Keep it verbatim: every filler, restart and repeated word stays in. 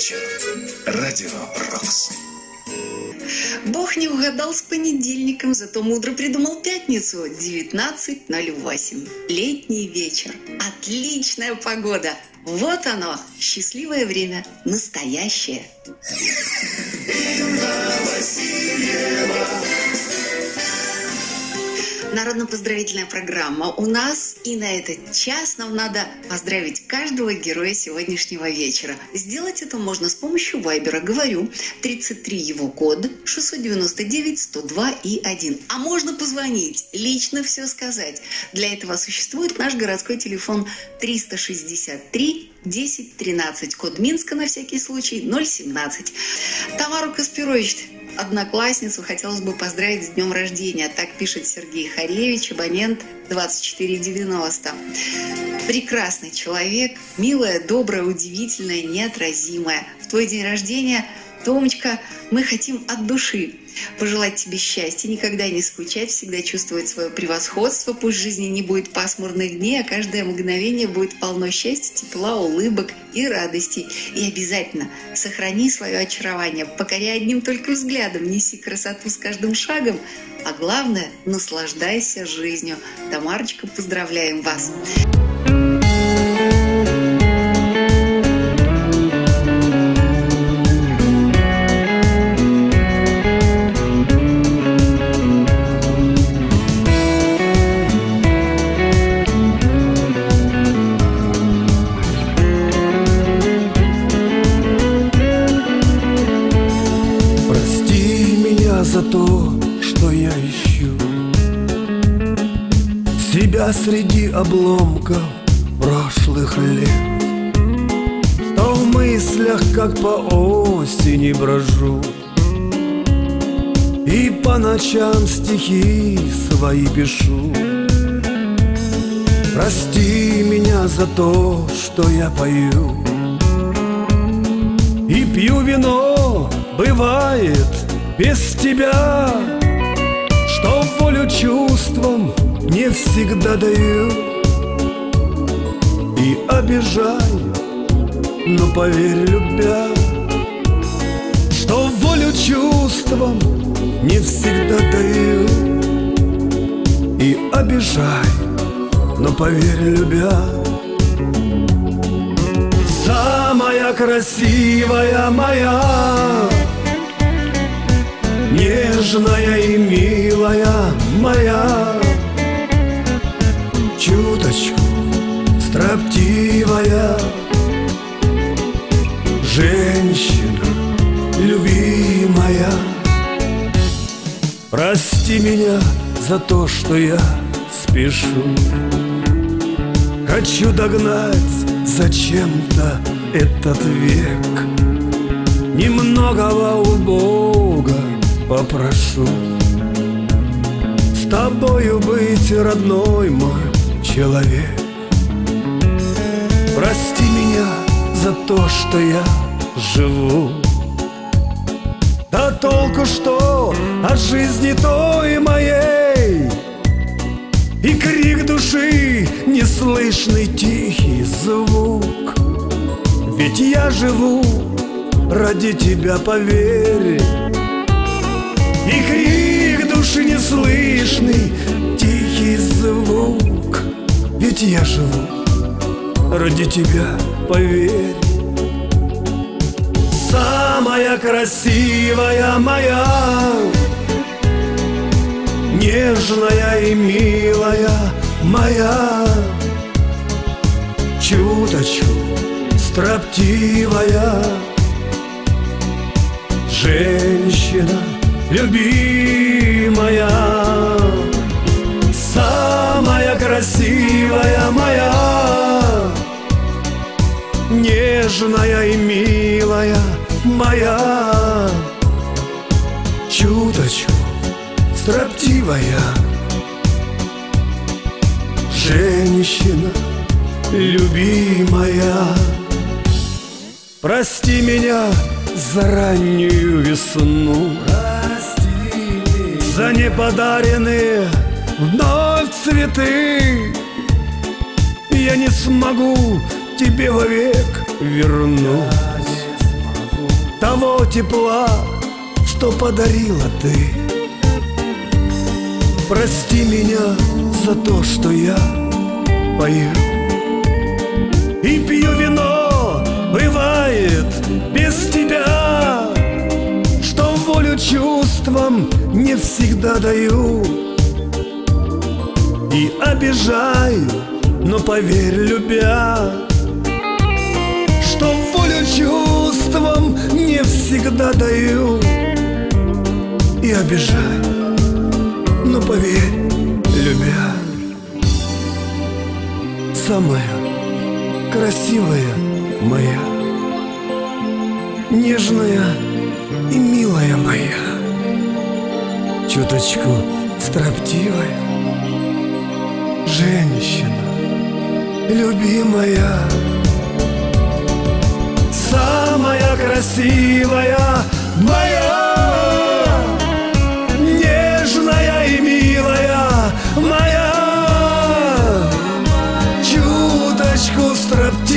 вечер. Радио Рокс. Бог не угадал с понедельником, зато мудро придумал пятницу. девятнадцать ноль восемь. Летний вечер. Отличная погода. Вот оно, счастливое время, настоящее. Народно-поздравительная программа у нас, и на этот час нам надо поздравить каждого героя сегодняшнего вечера. Сделать это можно с помощью вайбера. Говорю, тридцать три его код, шестьсот девяносто девять сто два и один. А можно позвонить, лично все сказать. Для этого существует наш городской телефон триста шестьдесят три десять тринадцать, код Минска на всякий случай ноль семнадцать. Тамару Каспирович, одноклассницу, хотелось бы поздравить с днем рождения. Так пишет Сергей Харевич, абонент двадцать четыре девяносто. Прекрасный человек, милая, добрая, удивительная, неотразимая. В твой день рождения, Томочка, мы хотим от души пожелать тебе счастья, никогда не скучать, всегда чувствовать свое превосходство. Пусть в жизни не будет пасмурных дней, а каждое мгновение будет полно счастья, тепла, улыбок и радости. И обязательно сохрани свое очарование, покоряй одним только взглядом, неси красоту с каждым шагом, а главное, наслаждайся жизнью. Тамарочка, поздравляем вас! За то, что я ищу себя среди обломков прошлых лет, что в мыслях, как по осени, брожу и по ночам стихи свои пишу. Прости меня за то, что я пою и пью вино, бывает, без тебя, что волю чувствам не всегда даю и обижаю, но поверь, любя, что волю чувствам не всегда даю и обижаю, но поверь, любя. Самая красивая моя, нежная и милая моя, чуточку строптивая женщина любимая. Прости меня за то, что я спешу, хочу догнать зачем-то этот век. Немногого у Бога попрошу с тобою быть, родной мой человек. Прости меня за то, что я живу. Да толку что от жизни той моей, и крик души неслышный тихий звук. Ведь я живу ради тебя, поверь, и крик души неслышный тихий звук. Ведь я живу ради тебя, поверь. Самая красивая моя, нежная и милая моя, чуточку строптивая женщина любимая. Самая красивая моя, нежная и милая моя, чуточку строптивая женщина любимая. Прости меня за раннюю весну, за неподаренные вновь цветы. Я не смогу тебе вовек вернуть того тепла, что подарила ты. Прости меня за то, что я пою и пью вино, бывает, без тебя, что волю чувствам не всегда даю и обижаю, но поверь, любя, что волю чувствам не всегда даю и обижаю, но поверь, любя. Самая красивая моя, нежная и милая моя, чуточку строптивая женщина, любимая. Самая красивая моя, нежная и милая моя, чуточку строптивая